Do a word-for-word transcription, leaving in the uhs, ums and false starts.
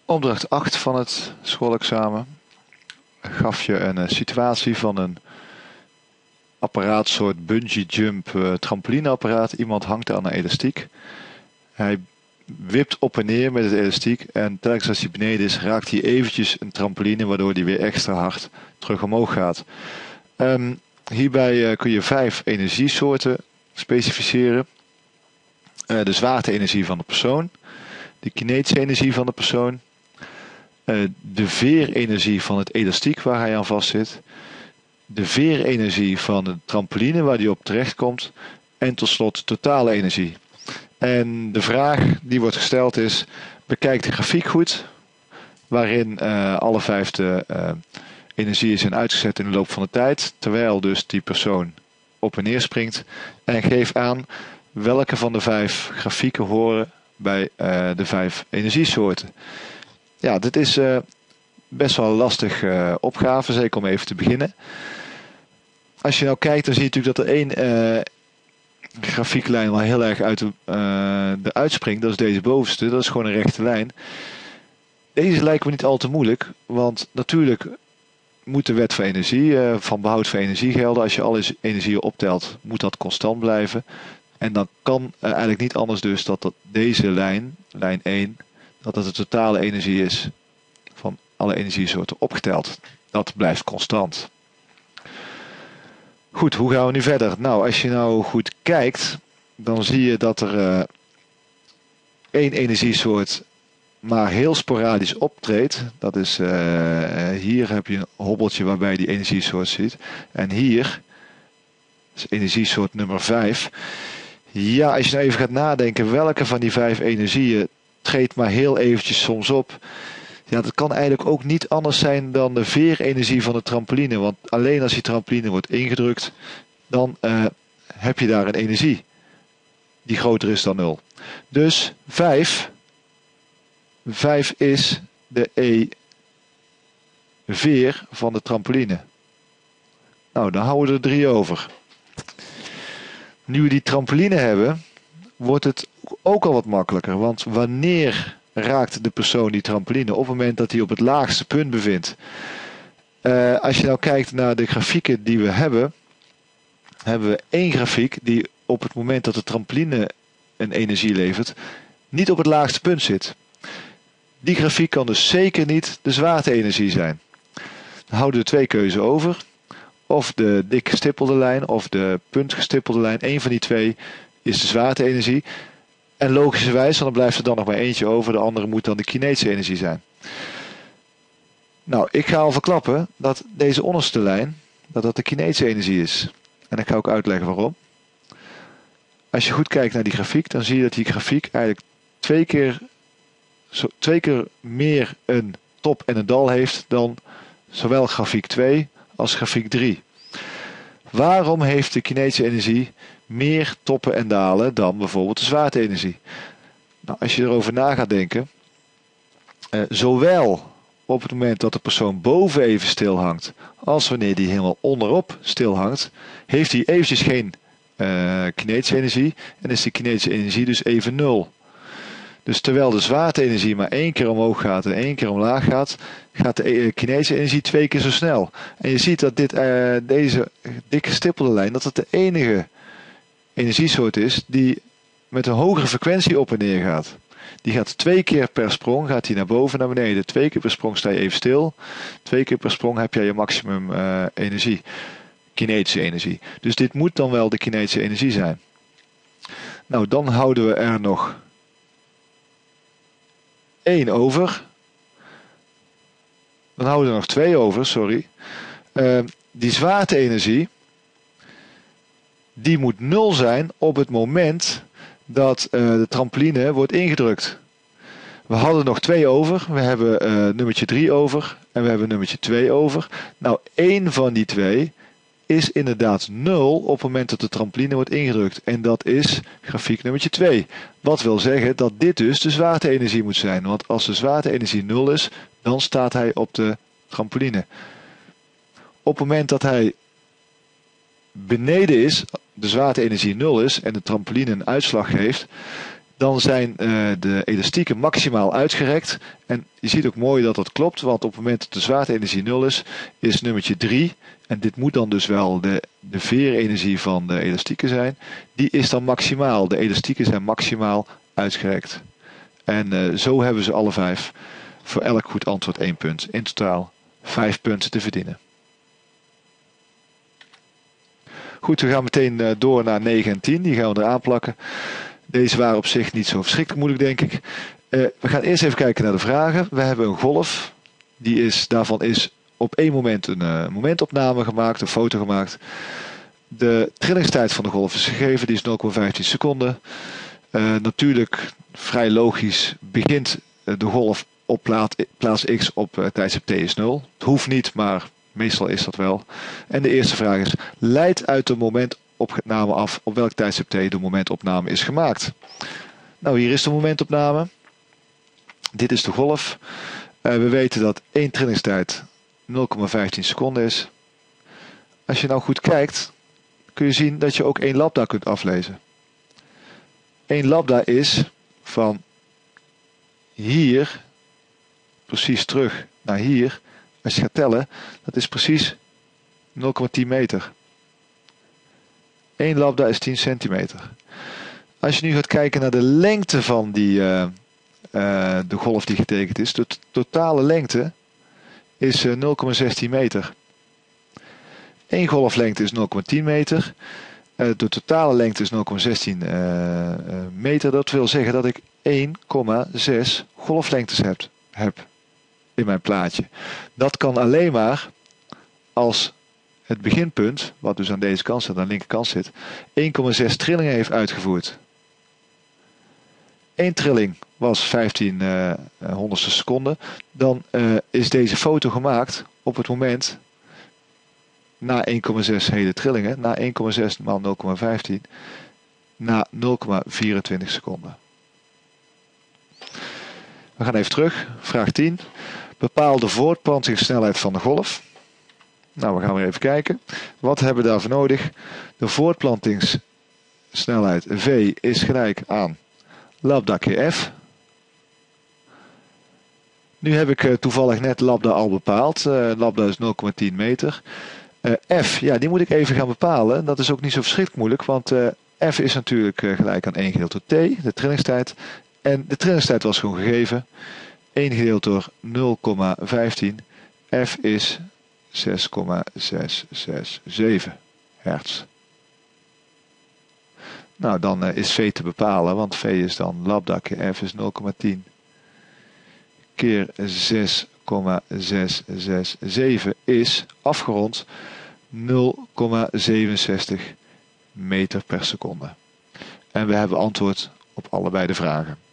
Opdracht acht van het schoolexamen gaf je een uh, situatie van een apparaat, soort bungee jump uh, trampolineapparaat. Iemand hangt aan een elastiek. Hij wipt op en neer met het elastiek en telkens als hij beneden is raakt hij eventjes een trampoline, waardoor hij weer extra hard terug omhoog gaat. Um, hierbij uh, kun je vijf energiesoorten specificeren. Uh, de zwaarte-energie van de persoon, de kinetische energie van de persoon, uh, de veerenergie van het elastiek waar hij aan vastzit, de veerenergie van de trampoline waar hij op terechtkomt en tot slot totale energie. En de vraag die wordt gesteld is: bekijk de grafiek goed, waarin uh, alle vijf de uh, energieën zijn uitgezet in de loop van de tijd, terwijl dus die persoon op en neer springt, en geef aan welke van de vijf grafieken horen bij uh, de vijf energiesoorten. Ja, dit is uh, best wel een lastige uh, opgave, zeker om even te beginnen. Als je nou kijkt, dan zie je natuurlijk dat er één uh, grafieklijn wel heel erg uit de, uh, eruit springt. Dat is deze bovenste, dat is gewoon een rechte lijn. Deze lijkt me niet al te moeilijk, want natuurlijk moet de wet van energie, uh, van behoud van energie gelden. Als je alle energieën optelt, moet dat constant blijven. En dan kan uh, eigenlijk niet anders dus dat, dat deze lijn, lijn één, dat dat de totale energie is van alle energiesoorten opgeteld. Dat blijft constant. Goed, hoe gaan we nu verder? Nou, als je nou goed kijkt, dan zie je dat er uh, één energiesoort maar heel sporadisch optreedt. Dat is, uh, hier heb je een hobbeltje waarbij je die energiesoort ziet. En hier is energiesoort nummer vijf. Ja, als je nou even gaat nadenken, welke van die vijf energieën treedt maar heel eventjes soms op. Ja, dat kan eigenlijk ook niet anders zijn dan de veerenergie van de trampoline. Want alleen als die trampoline wordt ingedrukt, dan uh, heb je daar een energie die groter is dan nul. Dus vijf, vijf is de E-veer van de trampoline. Nou, dan houden we er drie over. Nu we die trampoline hebben, wordt het ook al wat makkelijker. Want wanneer raakt de persoon die trampoline? Op het moment dat hij op het laagste punt bevindt. Uh, als je nou kijkt naar de grafieken die we hebben, hebben we één grafiek die op het moment dat de trampoline een energie levert, niet op het laagste punt zit. Die grafiek kan dus zeker niet de zwaarte-energie zijn. Dan houden we twee keuzen over. Of de dik gestippelde lijn of de puntgestippelde lijn. Eén van die twee is de zwaarte-energie. En logischerwijs, dan blijft er dan nog maar eentje over. De andere moet dan de kinetische energie zijn. Nou, ik ga al verklappen dat deze onderste lijn, dat dat de kinetische energie is. En ik ga ook uitleggen waarom. Als je goed kijkt naar die grafiek, dan zie je dat die grafiek eigenlijk twee keer, zo, twee keer meer een top en een dal heeft dan zowel grafiek twee als grafiek drie. Waarom heeft de kinetische energie meer toppen en dalen dan bijvoorbeeld de zwaarte-energie? Nou, als je erover na gaat denken, uh, zowel op het moment dat de persoon boven even stil hangt, als wanneer die helemaal onderop stil hangt, heeft hij eventjes geen uh, kinetische energie en is de kinetische energie dus even nul. Dus terwijl de zwaarte-energie maar één keer omhoog gaat en één keer omlaag gaat, gaat de kinetische energie twee keer zo snel. En je ziet dat dit, uh, deze dikke gestippelde lijn, dat het de enige energiesoort is die met een hogere frequentie op en neer gaat. Die gaat twee keer per sprong, gaat die naar boven en naar beneden. Twee keer per sprong sta je even stil. Twee keer per sprong heb jij je maximum uh, energie. Kinetische energie. Dus dit moet dan wel de kinetische energie zijn. Nou, dan houden we er nog één over. Dan houden we er nog twee over, sorry. Uh, die zwaarte-energie, die moet nul zijn op het moment dat uh, de trampoline wordt ingedrukt. We hadden nog twee over. We hebben uh, nummertje drie over. En we hebben nummertje twee over. Nou, één van die twee is inderdaad nul op het moment dat de trampoline wordt ingedrukt. En dat is grafiek nummertje twee. Wat wil zeggen dat dit dus de zwaarte-energie moet zijn. Want als de zwaarte-energie nul is, dan staat hij op de trampoline. Op het moment dat hij beneden is, de zwaarte-energie nul is en de trampoline een uitslag geeft, dan zijn uh, de elastieken maximaal uitgerekt. En je ziet ook mooi dat dat klopt, want op het moment dat de zwaarteenergie nul is, is nummertje drie, en dit moet dan dus wel de, de veerenergie van de elastieken zijn, die is dan maximaal. De elastieken zijn maximaal uitgerekt. En uh, zo hebben ze alle vijf voor elk goed antwoord één punt. In totaal vijf punten te verdienen. Goed, we gaan meteen uh, door naar negen en tien. Die gaan we eraan plakken. Deze waren op zich niet zo verschrikkelijk moeilijk, denk ik. Uh, we gaan eerst even kijken naar de vragen. We hebben een golf. Die is, daarvan is op één moment een uh, momentopname gemaakt, een foto gemaakt. De trillingstijd van de golf is gegeven. Die is nul komma vijftien seconden. Uh, natuurlijk, vrij logisch, begint de golf op plaats, plaats X op uh, tijdstip T is nul. Het hoeft niet, maar meestal is dat wel. En de eerste vraag is, leid uit de momentopname af op welk tijdstip T de momentopname is gemaakt. Nou, hier is de momentopname. Dit is de golf. Uh, we weten dat één trillingstijd nul komma vijftien seconden is. Als je nou goed kijkt, kun je zien dat je ook één lambda kunt aflezen. één lambda is van hier precies terug naar hier. Als je gaat tellen, dat is precies nul komma tien meter. één lambda is tien centimeter. Als je nu gaat kijken naar de lengte van die, uh, uh, de golf die getekend is, de totale lengte is uh, nul komma zestien meter. Eén golflengte is nul komma tien meter. Uh, de totale lengte is nul komma zestien uh, uh, meter. Dat wil zeggen dat ik één komma zes golflengtes heb, heb in mijn plaatje. Dat kan alleen maar als het beginpunt, wat dus aan deze kant zit, aan de linkerkant zit, één komma zes trillingen heeft uitgevoerd. Eén trilling was vijftien uh, honderdste seconde. Dan uh, is deze foto gemaakt op het moment na één komma zes hele trillingen, na één komma zes maal nul komma vijftien, na nul komma vierentwintig seconden. We gaan even terug. Vraag tien. Bepaal de voortplantingssnelheid van de golf. Nou, we gaan weer even kijken. Wat hebben we daarvoor nodig? De voortplantingssnelheid V is gelijk aan lambda keer F. Nu heb ik uh, toevallig net lambda al bepaald. Uh, lambda is nul komma tien meter. Uh, F, ja, die moet ik even gaan bepalen. Dat is ook niet zo verschrikkelijk moeilijk, want uh, F is natuurlijk uh, gelijk aan één gedeeld door T, de trillingstijd. En de trillingstijd was gewoon gegeven. één gedeeld door nul komma vijftien. F is zes komma zes zes zeven hertz. Nou, dan uh, is V te bepalen, want V is dan lambda keer F is nul komma tien keer zes komma zes zes zeven is afgerond nul komma zevenenzestig meter per seconde. En we hebben antwoord op allebei de vragen.